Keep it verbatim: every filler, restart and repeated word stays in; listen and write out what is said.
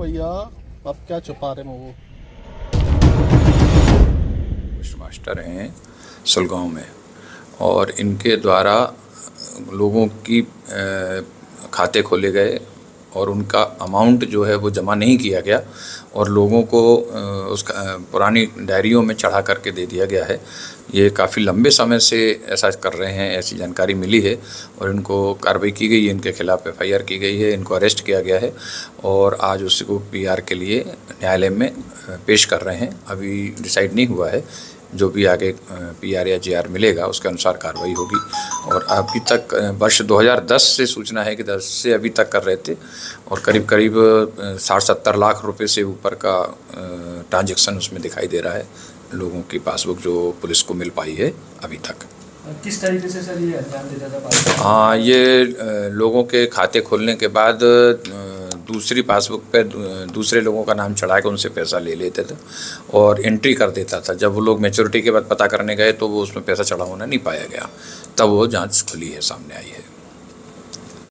भैया, आप क्या छुपा रहे हो? वो पोस्ट मास्टर हैं सुलगांव में, और इनके द्वारा लोगों की अ, खाते खोले गए और उनका अमाउंट जो है वो जमा नहीं किया गया और लोगों को अ, उसका अ, पुरानी डायरियों में चढ़ा करके दे दिया गया है। ये काफ़ी लंबे समय से ऐसा कर रहे हैं, ऐसी जानकारी मिली है और इनको कार्रवाई की गई है, इनके खिलाफ एफ आई आर की गई है, इनको अरेस्ट किया गया है और आज उसको पी आर के लिए न्यायालय में अ, पेश कर रहे हैं। अभी डिसाइड नहीं हुआ है, जो भी आगे पी आर या जे आर मिलेगा उसके अनुसार कार्रवाई होगी। और अभी तक वर्ष दो हज़ार दस से सूचना है कि दस से अभी तक कर रहे थे और करीब करीब साठ सत्तर लाख रुपए से ऊपर का ट्रांजैक्शन उसमें दिखाई दे रहा है, लोगों की पासबुक जो पुलिस को मिल पाई है अभी तक। किस तरीके से सर ये अंजाम देता था? हाँ, ये लोगों के खाते खोलने के बाद दूसरी पासबुक पे दूसरे लोगों का नाम चढ़ा के उनसे पैसा ले लेते थे और एंट्री कर देता था। जब वो लोग मैच्योरिटी के बाद पता करने गए तो वो उसमें पैसा चढ़ा होना नहीं पाया गया, तब वो जांच खुली है, सामने आई है।